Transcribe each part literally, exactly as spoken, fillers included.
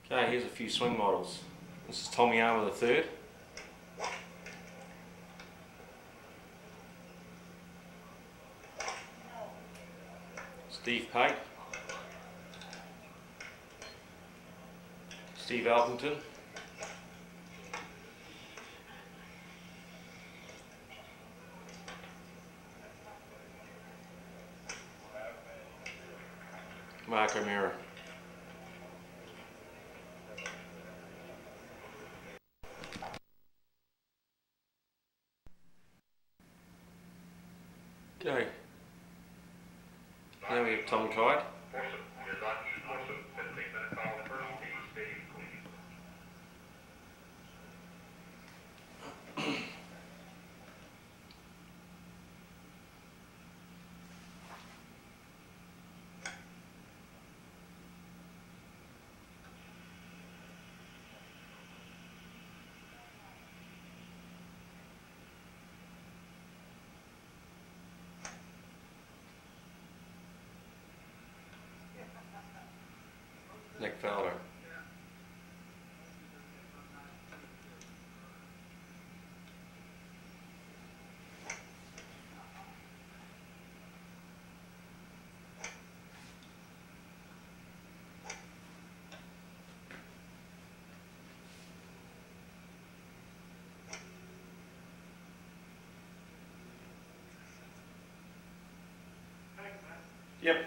Okay, here's a few swing models. This is Tommy Armour the third. Steve Pate. Steve Alpington. Mark O'Meara. Okay. Now we have Tom Kite. Nick Fowler. Yep.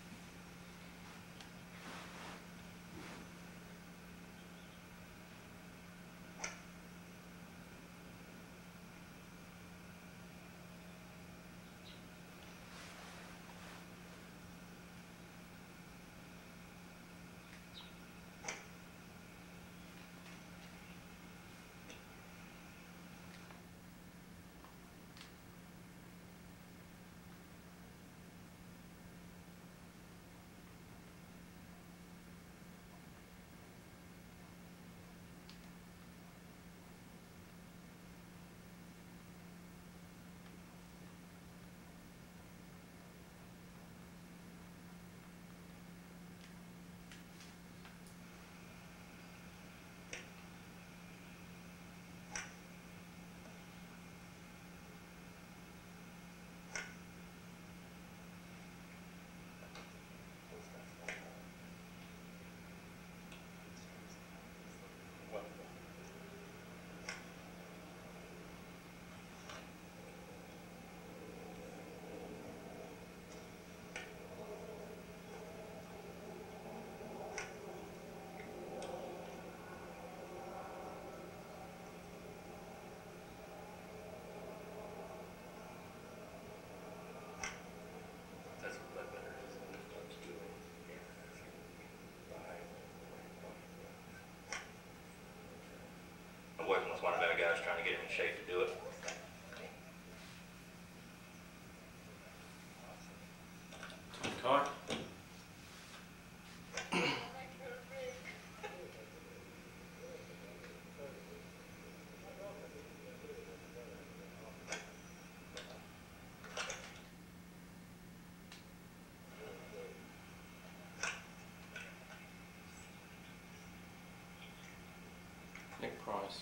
Working with one of our guys trying to get him in shape to do it. Tom Kite. Nick Price.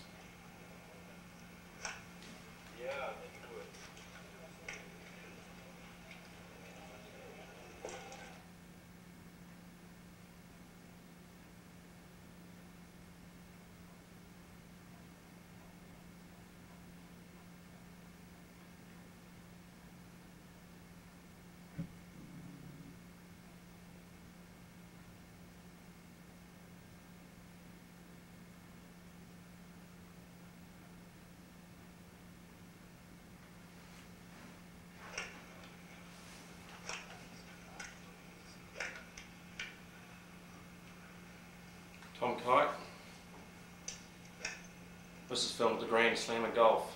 Tom Kite. This is filmed at the Grand Slam of Golf.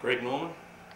Greg Norman.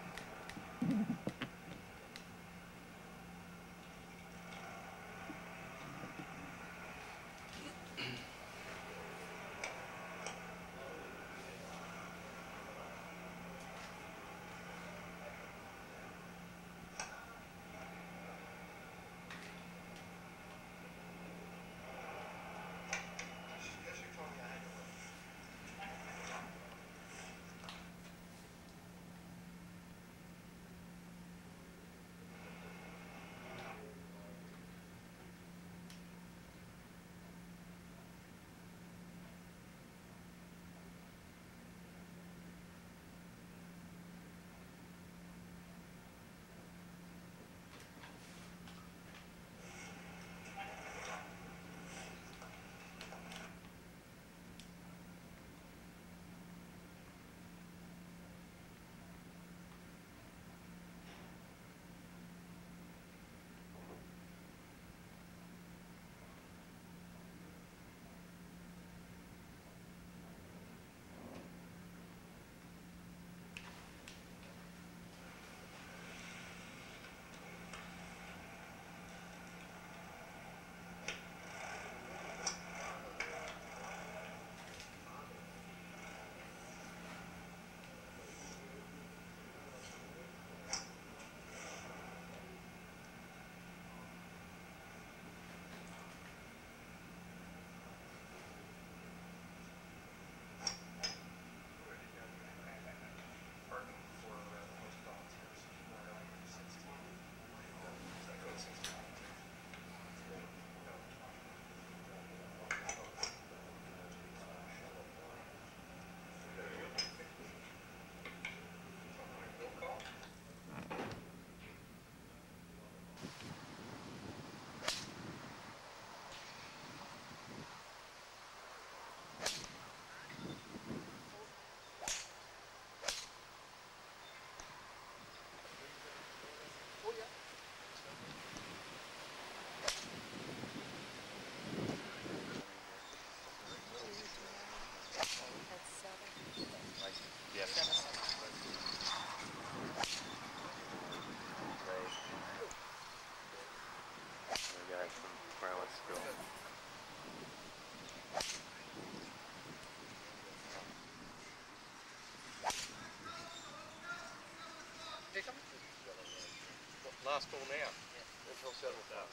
Last ball now. Until settled down.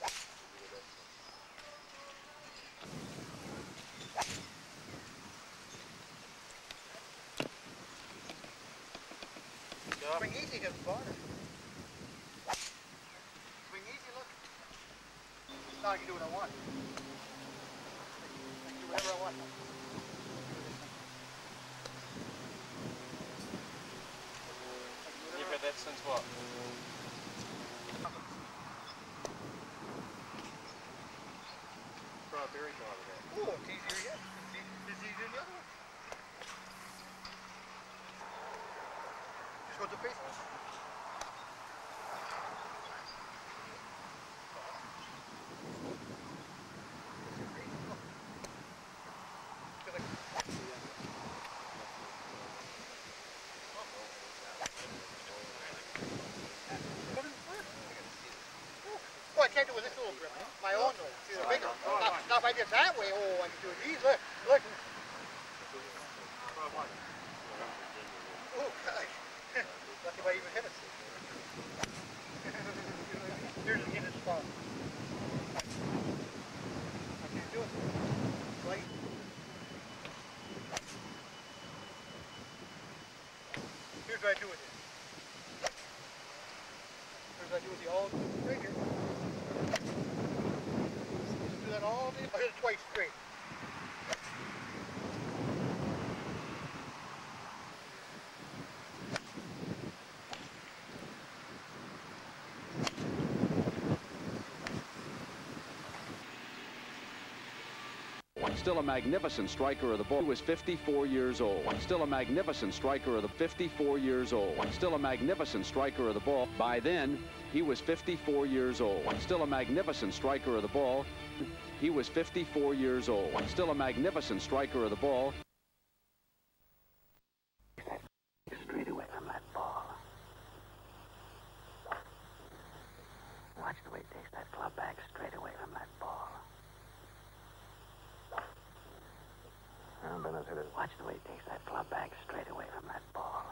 Swing easy to the bottom. Swing easy, look. Now I can do what I want. I can do whatever I want. You've had that since what? Try a berry guy with that. Oh, it's easier yet. It's easier, it's easier than the other one. Just go to the face. Oh, I can't do it with this little grip. My own though. See, the bigger. Now, now if I did that way, oh, I can do it easy. Look, look. Oh, gosh. Lucky if I even hit it. Here's again this spot. I can't do it. Right. Here's what I do with it. Here's what I do with the old right here. Just do that all day. I hit it twice straight. Still a magnificent striker of the ball. He was fifty-four years old. Still a magnificent striker of the fifty-four years old. Still a magnificent striker of the ball. By then, he was fifty-four years old. Still a magnificent striker of the ball. He was fifty-four years old. Still a magnificent striker of the ball. Straight away from has hit it. Watch the way he takes that club back straight away from that ball.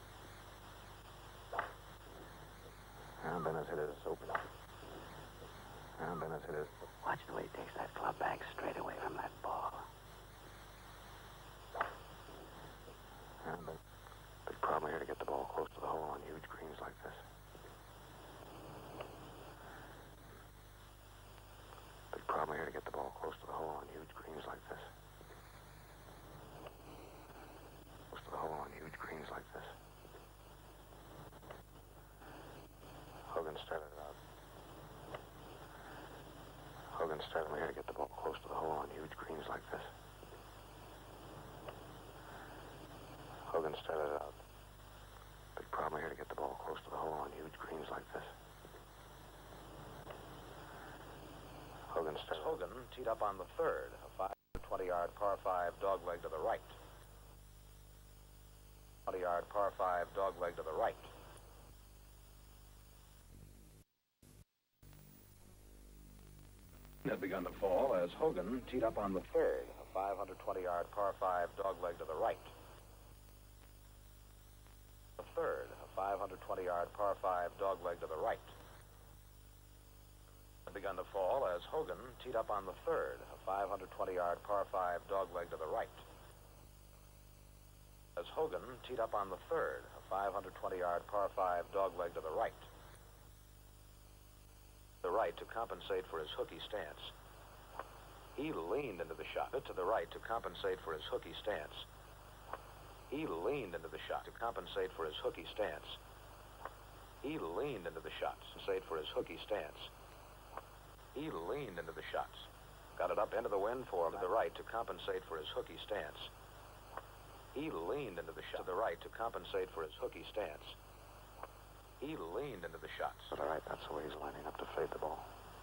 And Ben has hit it. It's open. And Ben has hit it. Watch the way he takes that club back straight away from that ball. And Ben. Big problem here to get the ball close to the hole on huge greens like this. Big problem here to get the ball close to the hole on huge greens like this. Close to the hole on huge greens like this. Hogan started it out. Hogan started here to get the ball close to the hole on huge greens like this. Hogan started it out. Big problem here to get the ball close to the hole on huge greens like this. Hogan started. Hogan teed up on the third, a five twenty yard par five dogleg to the right. twenty yard par five dogleg to the right. Had begun to fall as Hogan teed up on the third, a five twenty yard par five dogleg to the right. The third, a five twenty yard par five dogleg to the right. Had begun to fall as Hogan teed up on the third, a five twenty yard par five dogleg to the right. As Hogan teed up on the third, a five twenty yard par five dogleg to the right. The right to compensate for his hooky stance. He leaned into the shot to the right to compensate for his hooky stance. He leaned into the shot to compensate for his hooky stance. He leaned into the shot to compensate for his hooky stance. He leaned into the shots. Got it up into the wind for to the right to compensate for his hooky stance. He leaned into the shot to the right to compensate for his hooky stance. He leaned into the shots. To the right, that's the way he's lining up to fade the ball.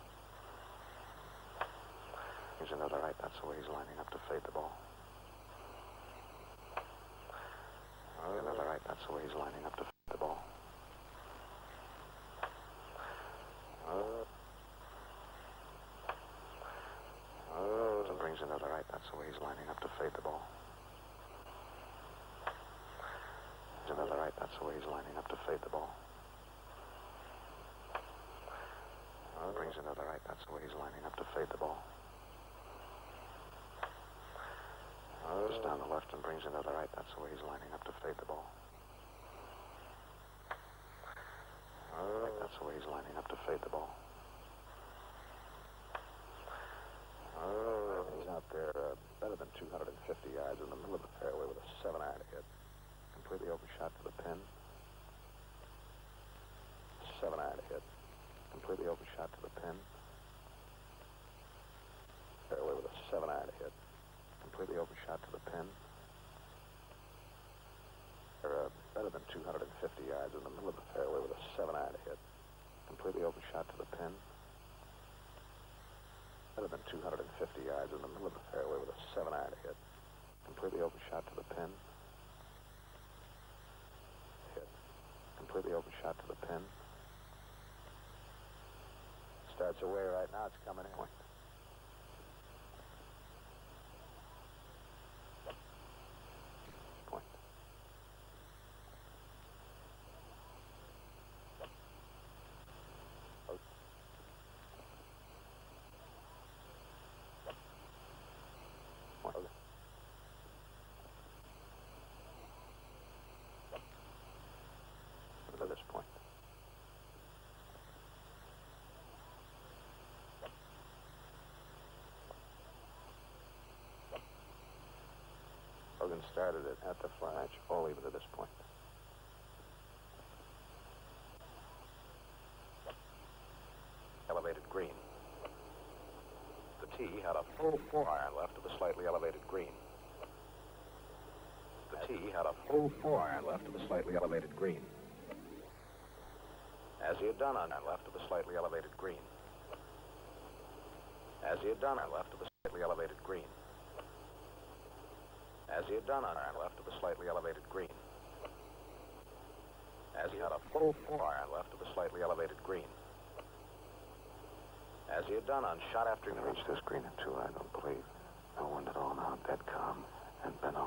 He's into the right, that's the way he's lining up to fade the ball. Into the right, that's the way he's lining up to fade the ball. Uh, uh, and brings into the right, that's the way he's lining up to fade the ball. Into the right, that's the way he's lining up to fade the ball. Uh, brings into the right, that's the way he's lining up to fade the ball. Uh, just down the left and brings into the right, that's the way he's lining up to fade the ball. Uh, right, that's the way he's lining up to fade the ball. Uh, he's out there uh, better than two hundred fifty yards in the middle of the fairway with a seven iron to hit. Completely open shot to the pin. Seven iron to hit. Completely open shot to the pin. Fairway with a seven iron to hit. Completely open shot to the pin. They're uh, better than two hundred fifty yards in the middle of the fairway with a seven iron to hit. Completely open shot to the pin. Better than two hundred fifty yards in the middle of the fairway with a seven iron to hit. Completely open shot to the pin. Hit. Completely open shot to the pin. Starts away right now. It's coming in. Point. Point. Oh. Point. Okay. To this point. Hogan started it at the flash, all even to this point. Elevated green. The tee had a full four iron left of the slightly elevated green. The tee had a full four iron left of the slightly elevated green. As he had done on left of the slightly elevated green. As he had done on left of the slightly elevated green. As he had done on iron left of the slightly elevated green. As he had a full four iron left of the slightly elevated green. As he had done on shot after green. Reached this green at two, I don't believe. No wind at all now, dead calm, and been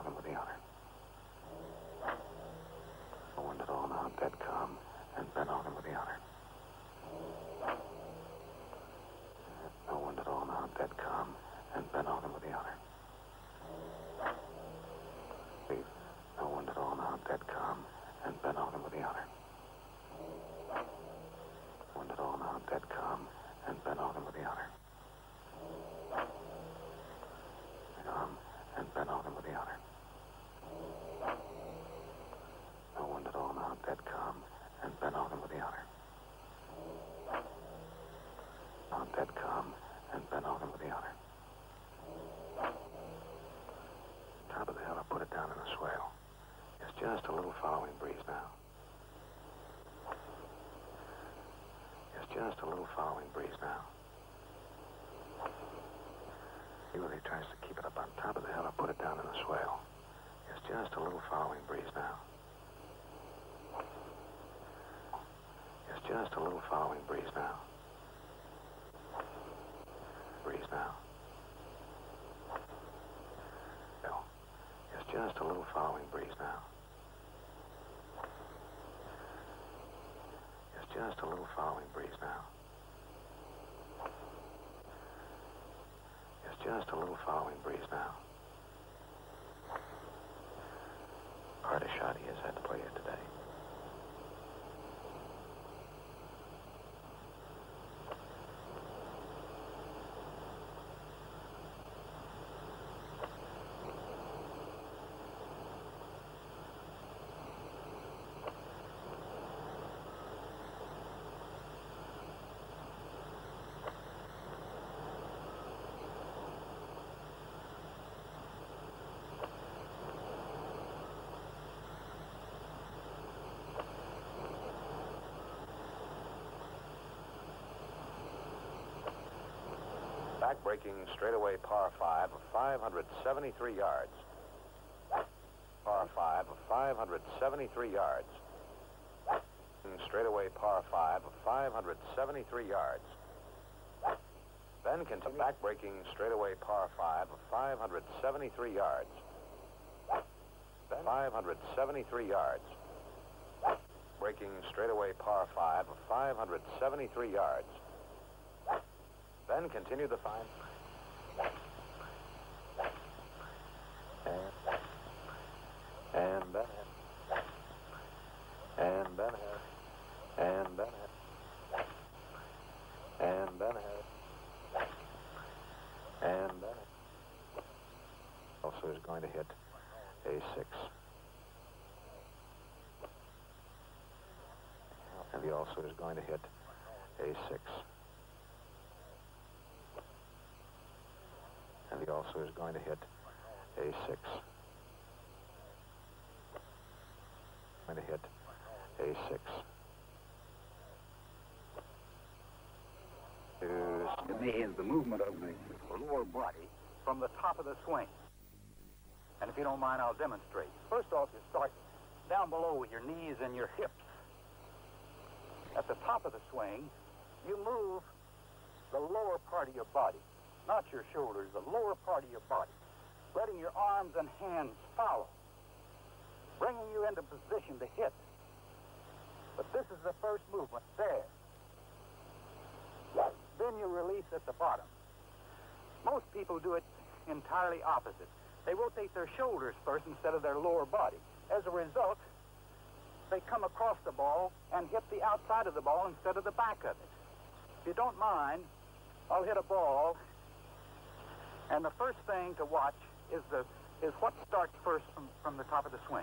just a little following breeze now. Yes, just a little following breeze now. See whether he tries to keep it up on top of the hill or put it down in the swale. Yes, just a little following breeze now. Yes, just a little following breeze now. Breeze now. No. Yes, just a little following breeze now. Yes, just a little following breeze now. Yes, just a little following breeze now. Quite a shot he has had to play here today. Back-breaking straightaway par five of five hundred seventy-three yards. Par five of five hundred seventy-three yards. Straightaway par five of five hundred seventy-three yards. Then continue back-breaking straightaway par five of five hundred seventy-three yards. Then five hundred seventy-three yards. Breaking straightaway par five of five hundred seventy-three yards. Then continue the fine. And, and then hit. And then hit. And then hit. And then hit. And then hit. Also is going to hit a six. And he also is going to hit a six. And he also is going to hit a six. Going to hit a six. To me is the movement of the lower body from the top of the swing. And if you don't mind, I'll demonstrate. First off, you start down below with your knees and your hips. At the top of the swing, you move the lower part of your body. Not your shoulders, the lower part of your body, letting your arms and hands follow, bringing you into position to hit. But this is the first movement, there. Then you release at the bottom. Most people do it entirely opposite. They rotate their shoulders first instead of their lower body. As a result, they come across the ball and hit the outside of the ball instead of the back of it. If you don't mind, I'll hit a ball. And the first thing to watch is the is what starts first from, from the top of the swing.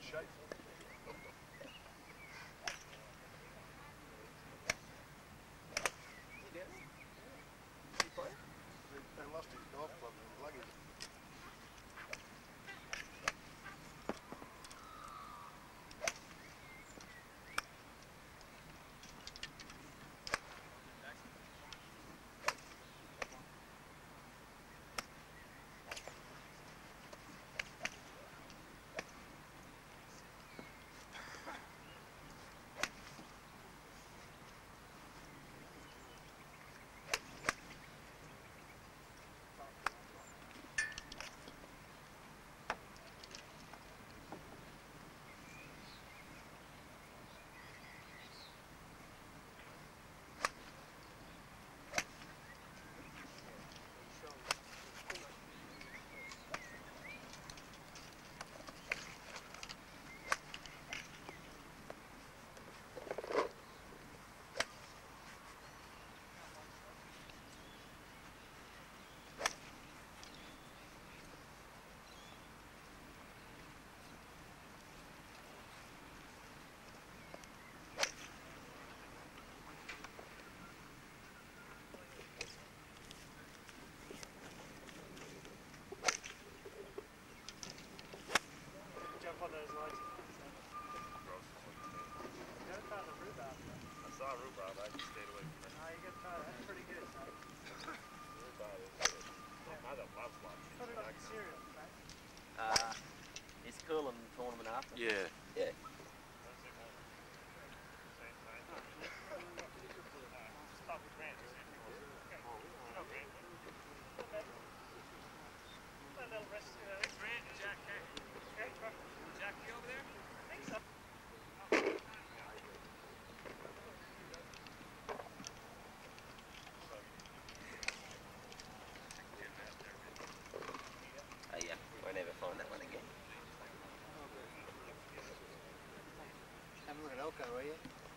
They lost his golf club and his luggage. Jump on those lights. You gotta try the rhubarb. I saw rhubarb, I just stayed away from it. Ah, you gotta try that. That's pretty good, son. Rhubarb is good. I don't love one. Put it on the cereal, right? Uh, is Curlin tournament after? Yeah. Yeah. Stop with Grant. Okay. No, Grant. A little rest. Uh, Grant and Jack K. Okay. Jack K over there? I think so. Oh yeah, won't ever find that one again. Haven't looked at Elko, are you?